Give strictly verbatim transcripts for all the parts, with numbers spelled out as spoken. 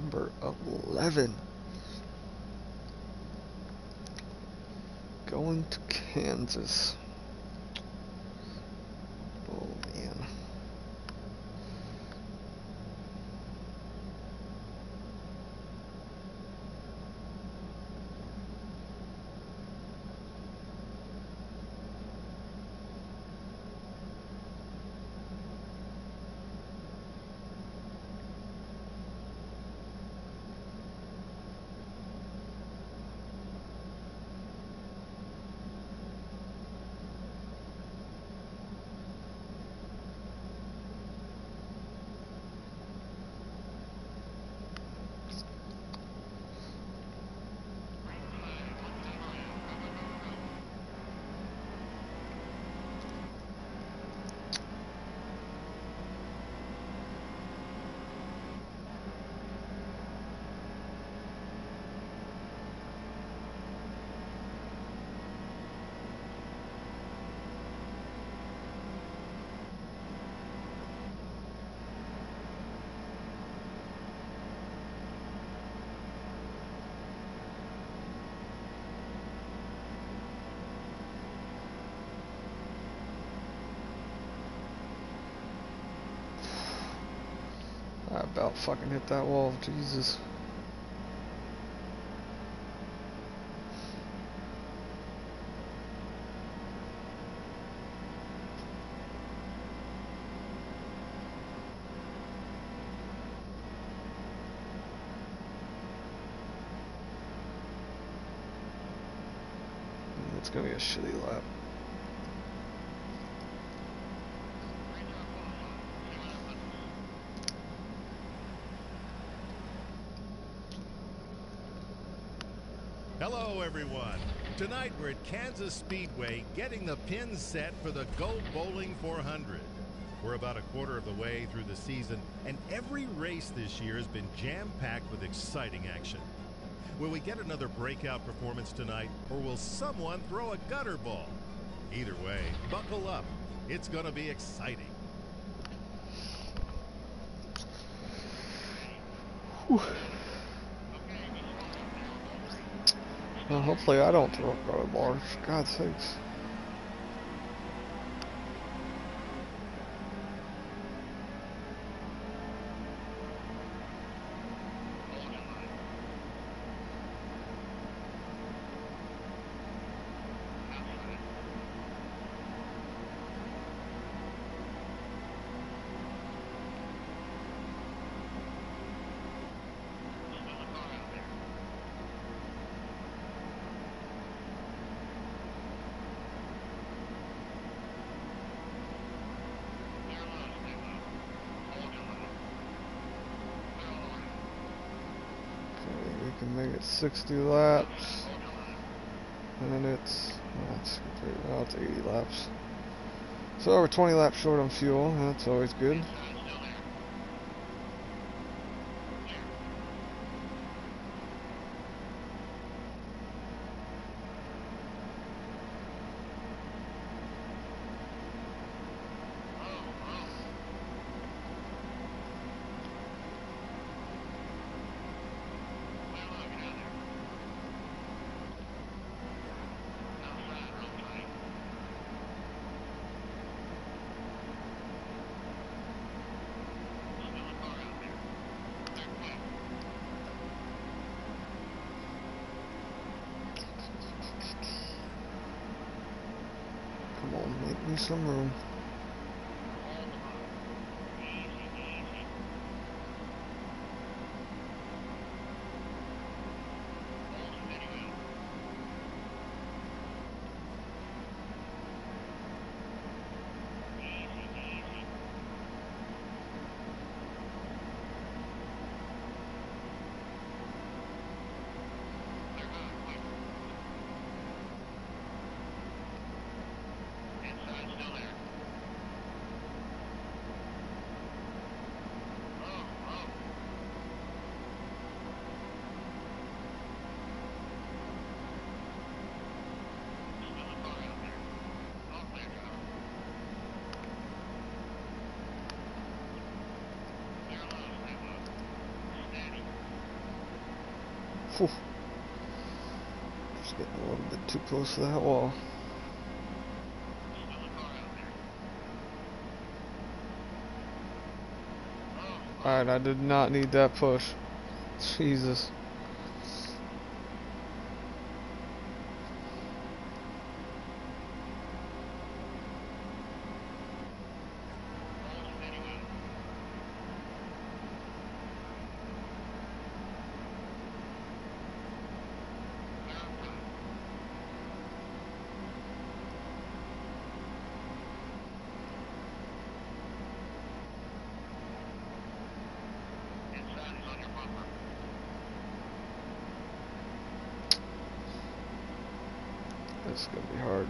Number eleven. Going to Kansas. Oh, man. I about fucking hit that wall, Jesus. It's gonna be a shitty lap. Hello everyone. Tonight we're at Kansas Speedway getting the pins set for the Go Bowling four hundred. We're about a quarter of the way through the season, and every race this year has been jam-packed with exciting action. Will we get another breakout performance tonight, or will someone throw a gutter ball? Either way, buckle up. It's going to be exciting. Whew. Well, hopefully I don't throw a gutter ball, for God's sakes. Can make it sixty laps, and it's that's well, it's eighty laps. So we're twenty laps short on fuel. That's always good. Come on, make me some room. Whew. Just getting a little bit too close to that wall. Alright, I did not need that push. Jesus. This is gonna be hard.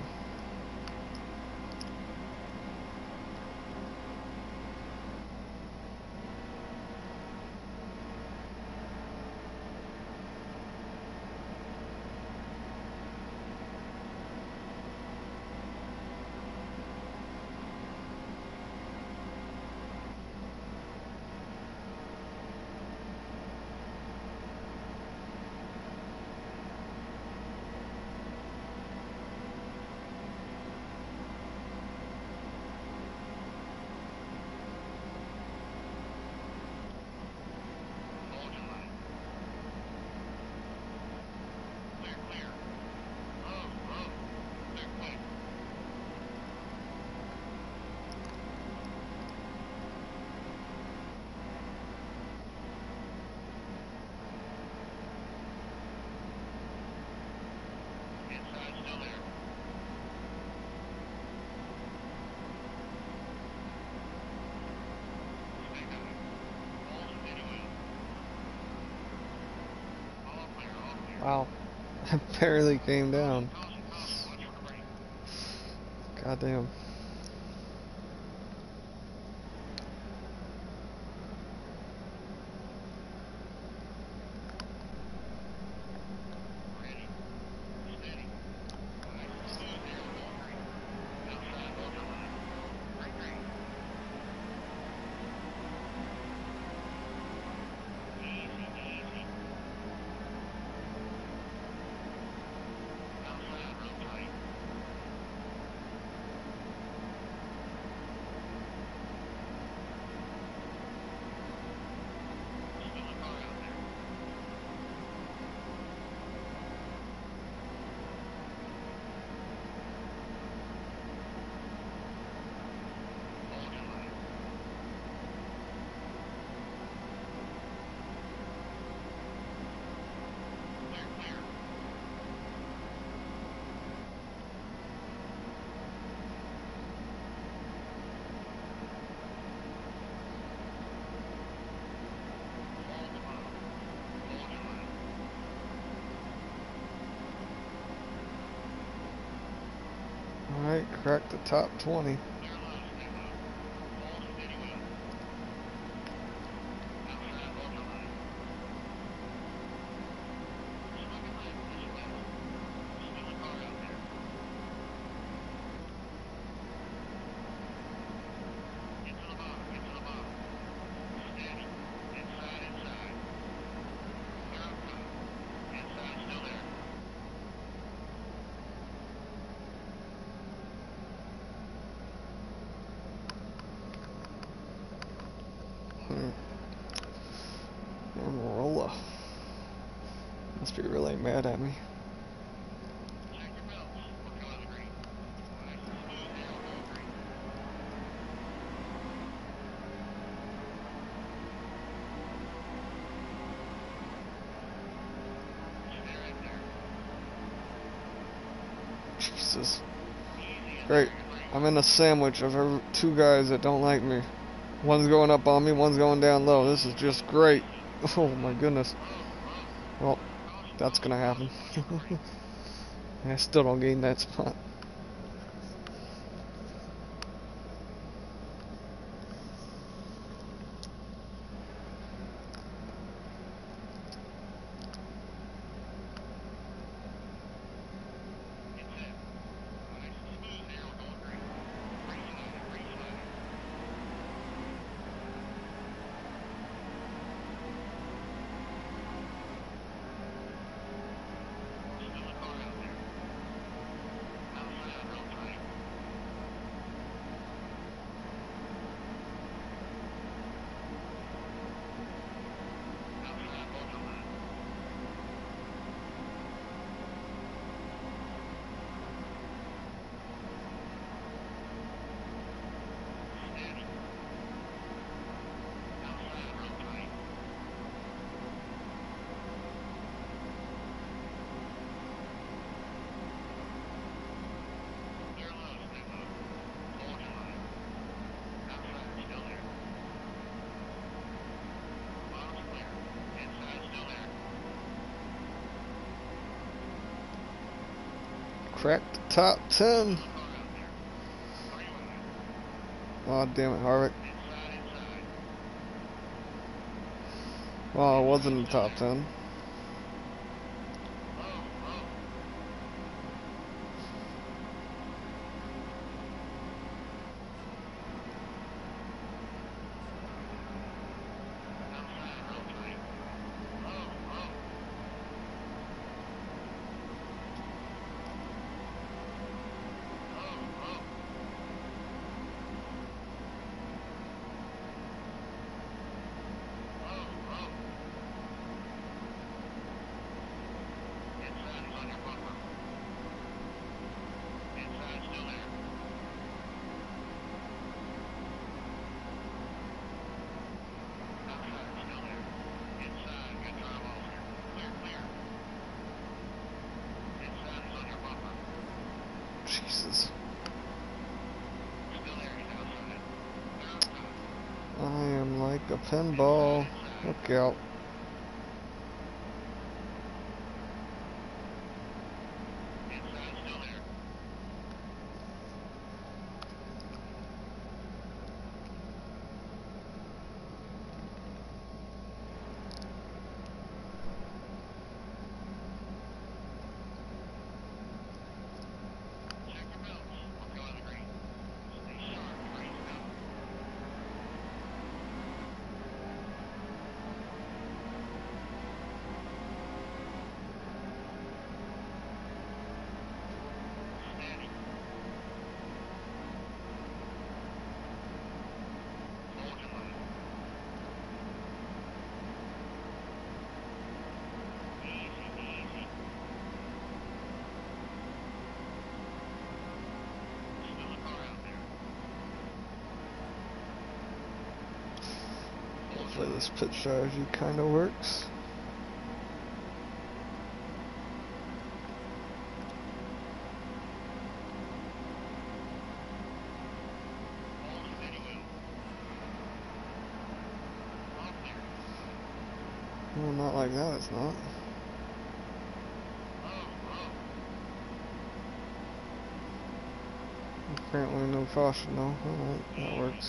Wow. I barely came down. Goddamn. Alright, cracked the top twenty. Hmm. Amarola. Must be really mad at me. Jesus. Great. I'm in a sandwich of every, two guys that don't like me. One's going up on me, one's going down low. This is just great. Oh my goodness. Well, that's gonna happen. I still don't gain that spot. cracked the top ten. Oh, damn it, Harvick. Well, I was in the top ten. Jesus. I am like a pinball. Look out. Hopefully this pit strategy kind of works. Well, not like that, it's not. Apparently no caution though. Alright, that works.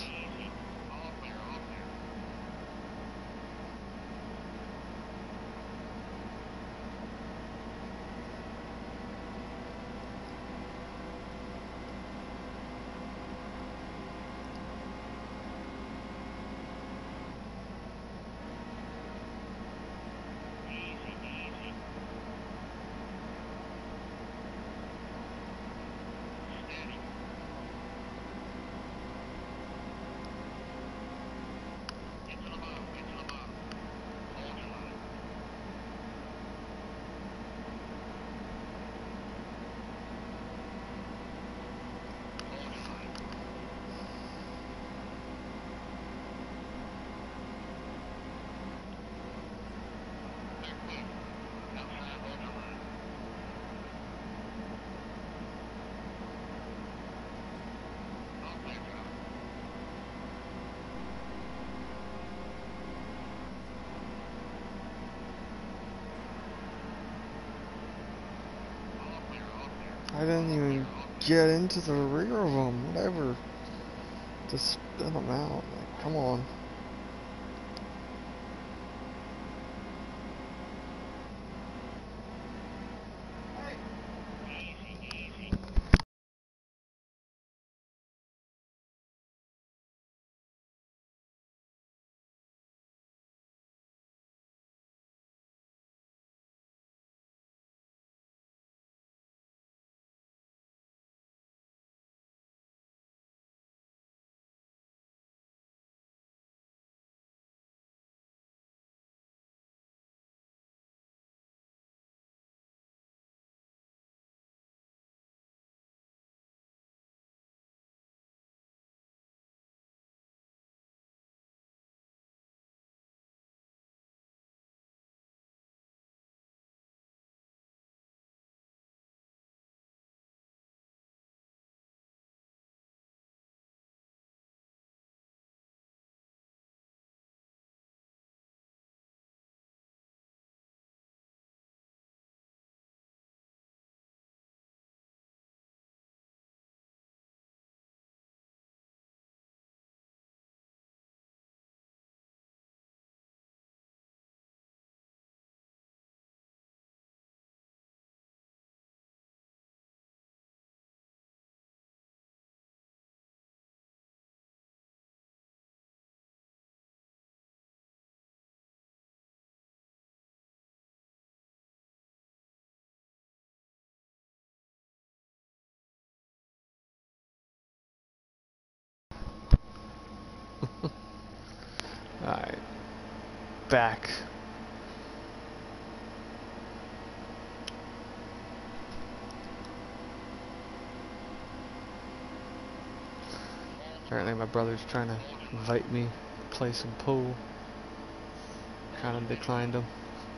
I didn't even get into the rear of them, whatever. Just spin them out. Like, come on. back. Apparently my brother's trying to invite me to play some pool. Kind of declined him.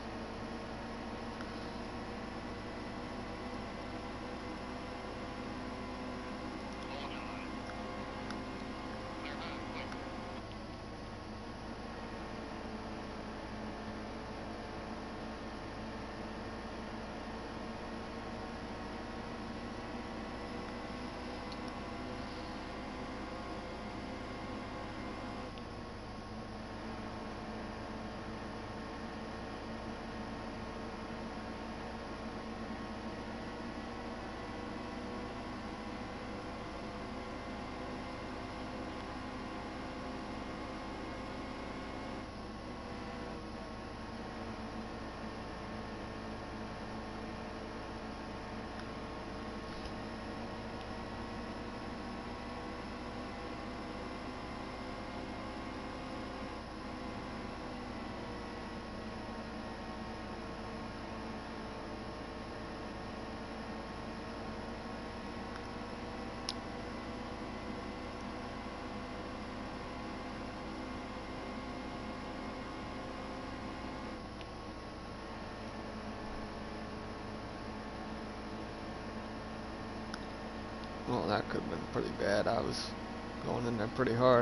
Well, that could have been pretty bad. I was going in there pretty hard.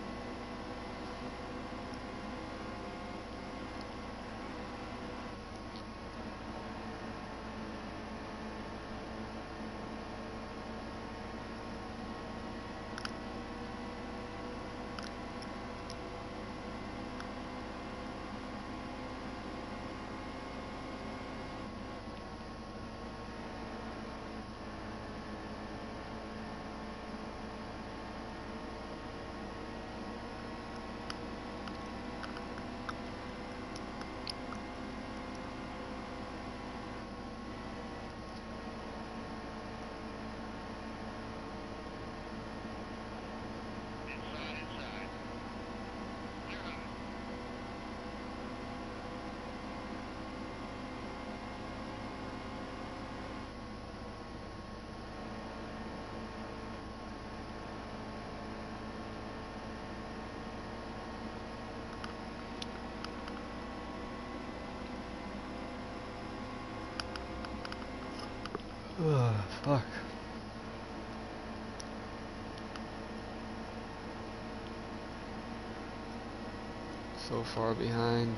Ugh, fuck. So far behind.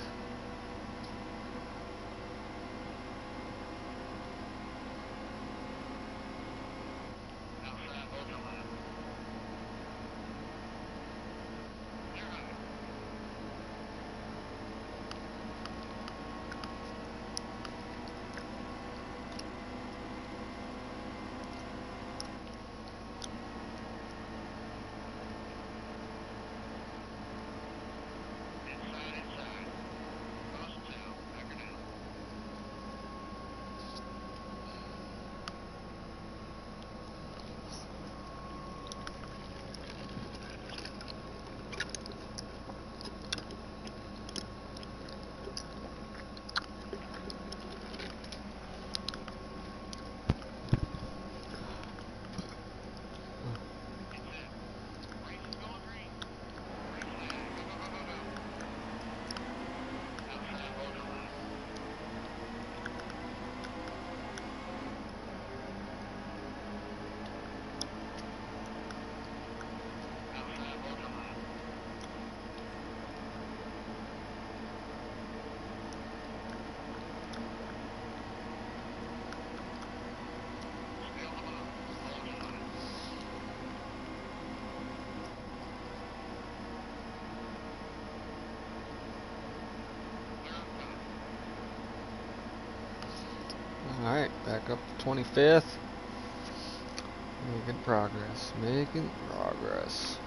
Alright, back up to twenty-fifth. Making progress. Making progress.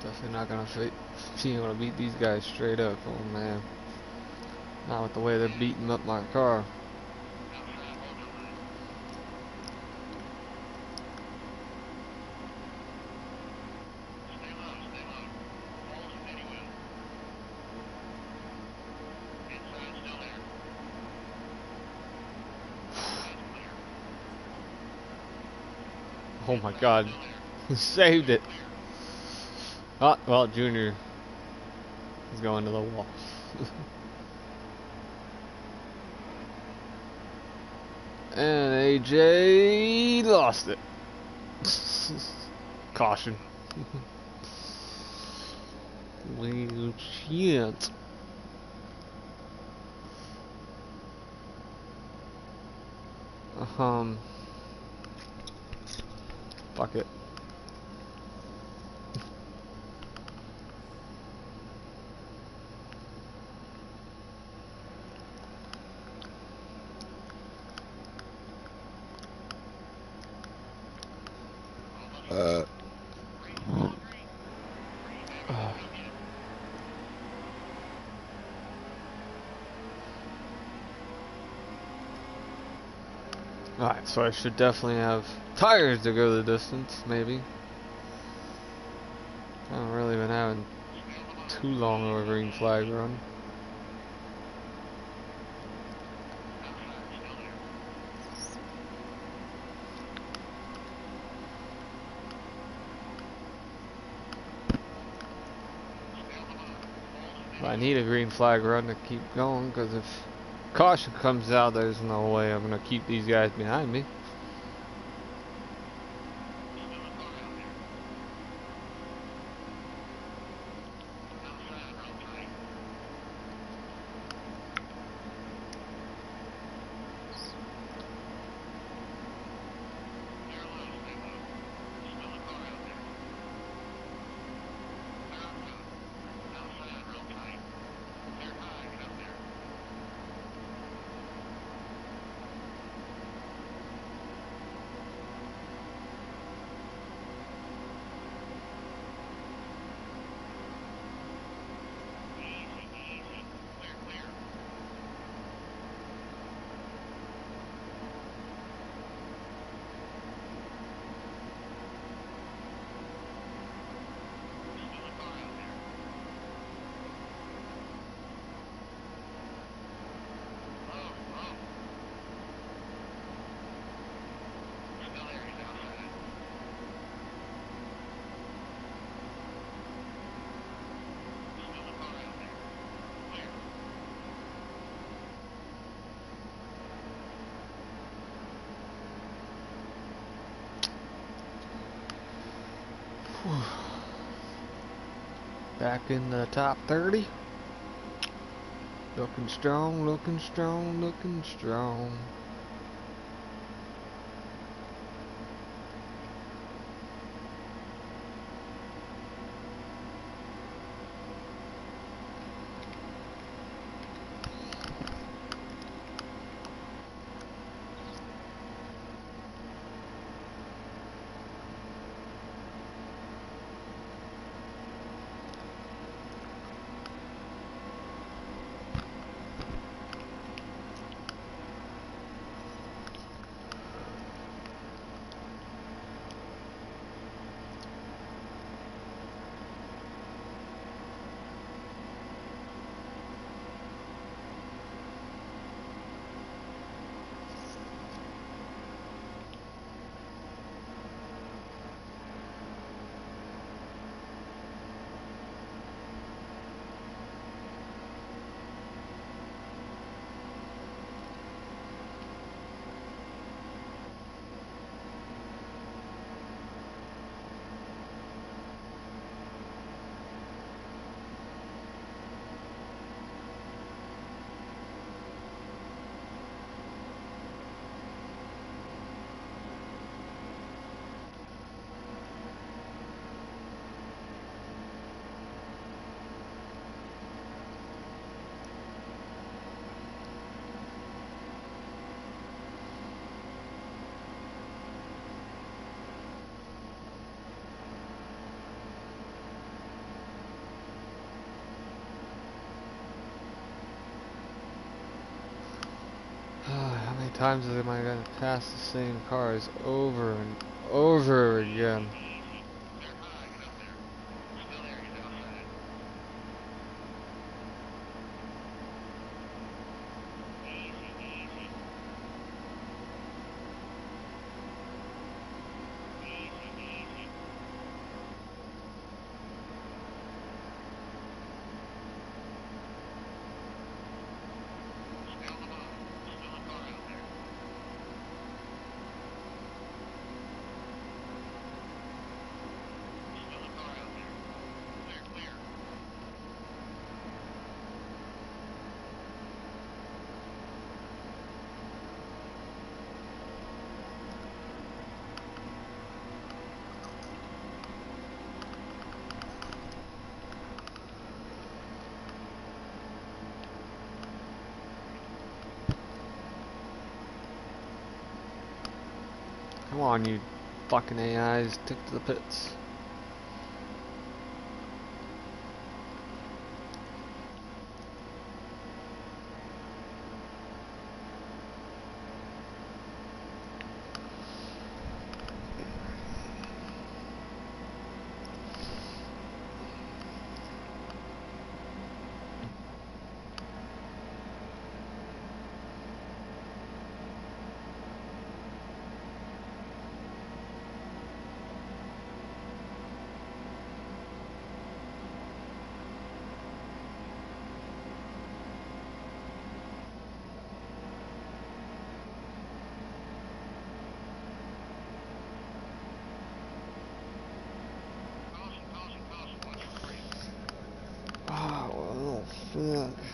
Definitely not gonna fi- be able to beat these guys straight up. Oh man, not with the way they're beating up my car. Oh my God, he saved it. Oh, well, Junior is going to the wall. And A J lost it. Caution. Well, shit. Um. Fuck it. Uh. Uh. Alright, so I should definitely have tires to go the distance, maybe. I haven't really been having too long of a green flag run. I need a green flag run to keep going, because if caution comes out, there's no way I'm going to keep these guys behind me. Back in the top thirty. Looking strong, looking strong, looking strong. times am I gonna pass the same cars over and over again? Come on, you fucking A Is, take to the pits. Oh, well, fuck.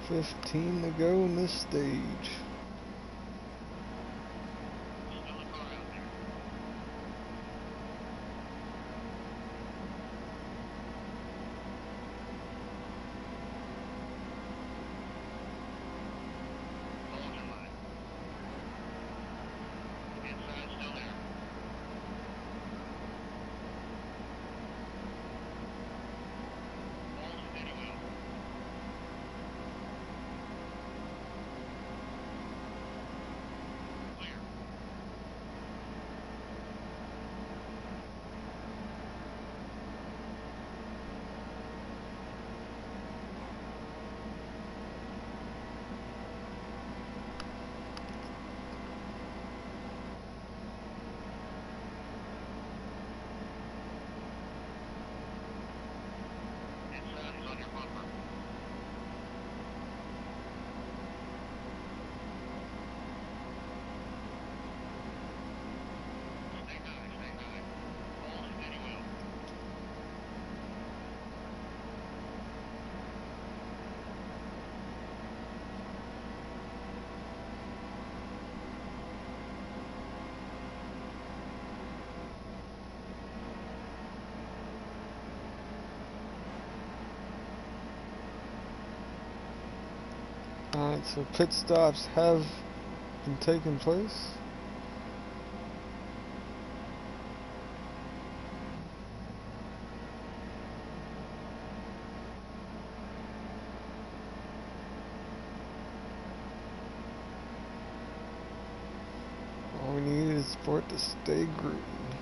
fifteen to go in this stage. Alright, so pit stops have been taking place. All we need is for it to stay green.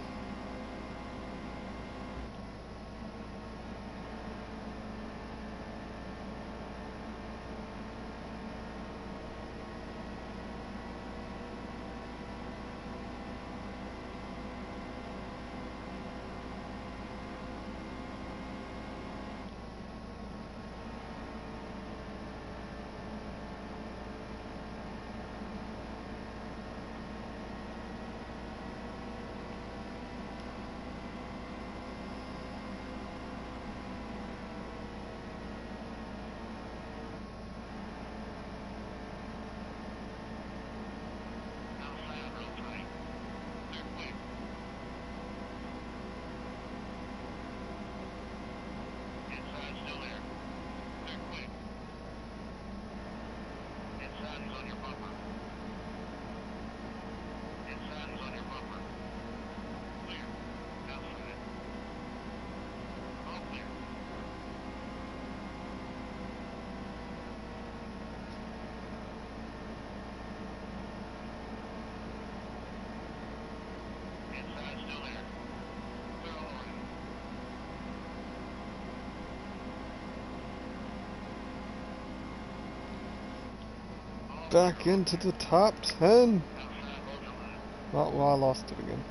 Back into the top ten. Oh, well, I lost it again.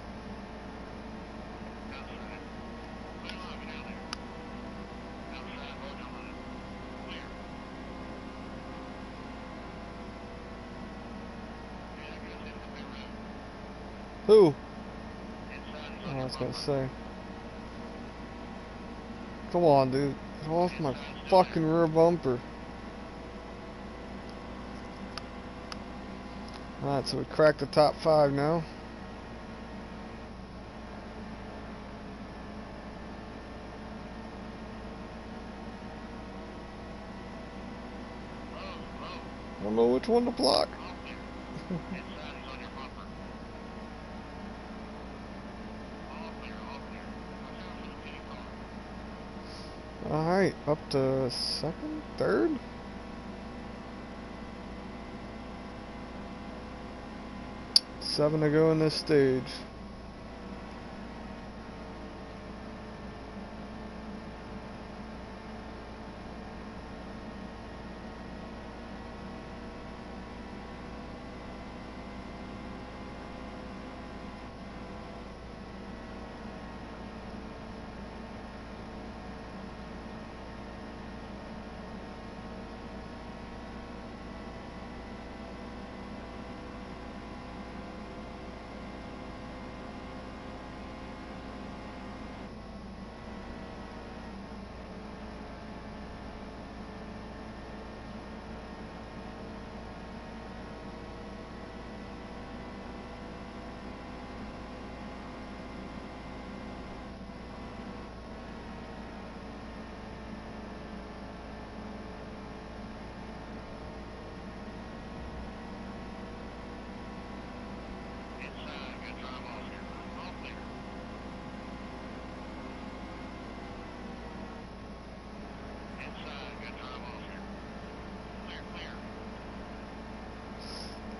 Who? Oh, I was gonna say. Come on, dude. Get off my fucking rear bumper. Alright, so we cracked the top five now. I don't know which one to block. Alright, up to second, third? Seven to go in this stage.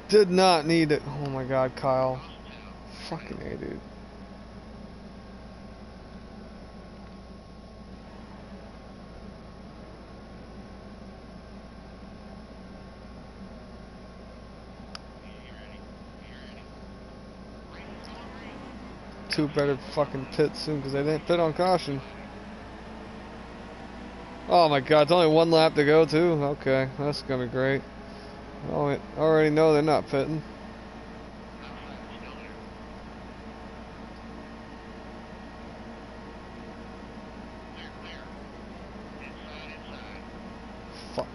Did not need it. Oh my god, Kyle. Fucking A, dude. Two better fucking pit soon because they didn't pit on caution. Oh my god, it's only one lap to go too? Okay, that's gonna be great. Oh, I already know they're not pitting. Fuck.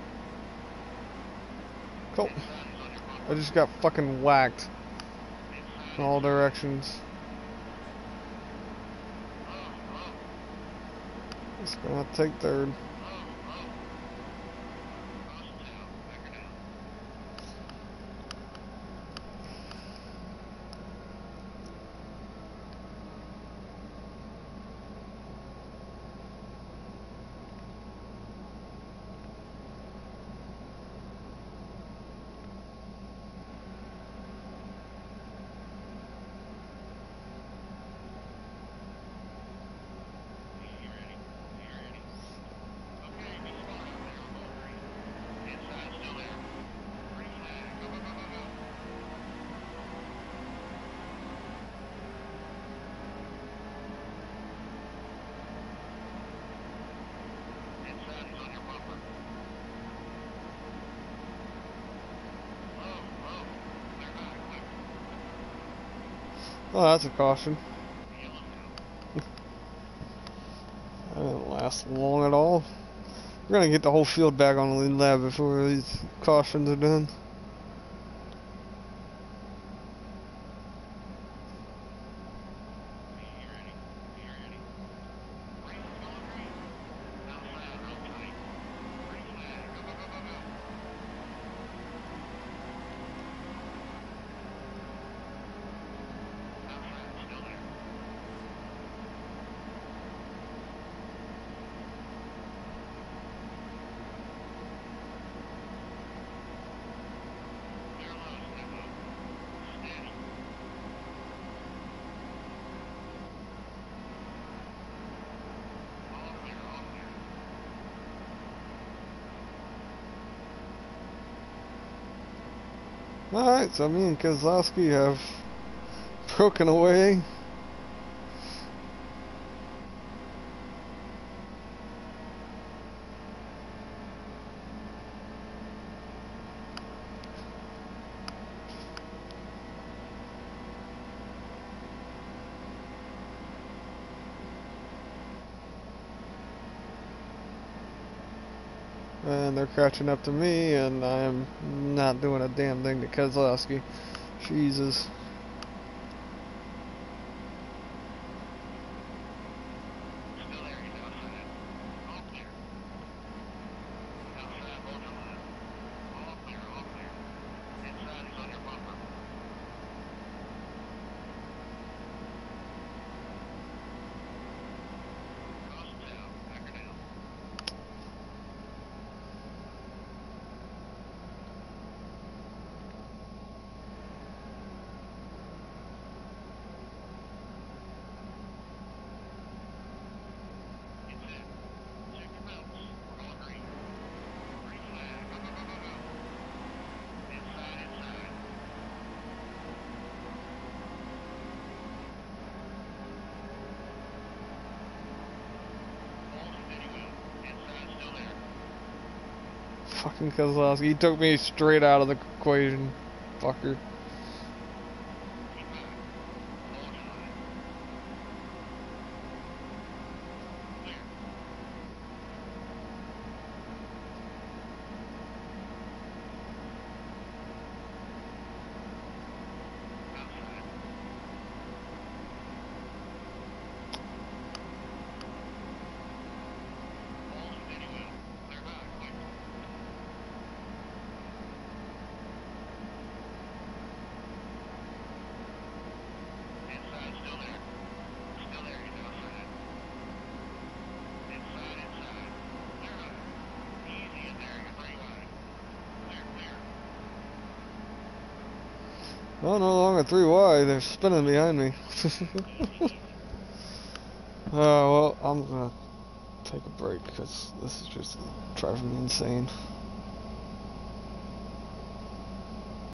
Cool. I just got fucking whacked in all directions. Just gonna take third. Oh, that's a caution. That didn't last long at all. We're gonna get the whole field back on the lead lap before these cautions are done. Alright, so me and Kozlowski have broken away. And they're catching up to me, and I'm not doing a damn thing to Kozlowski. Jesus. Fucking Kozlowski. He took me straight out of the equation. Fucker. Oh, no longer three wide. They're spinning behind me. Uh, well, I'm gonna take a break because this is just driving me insane.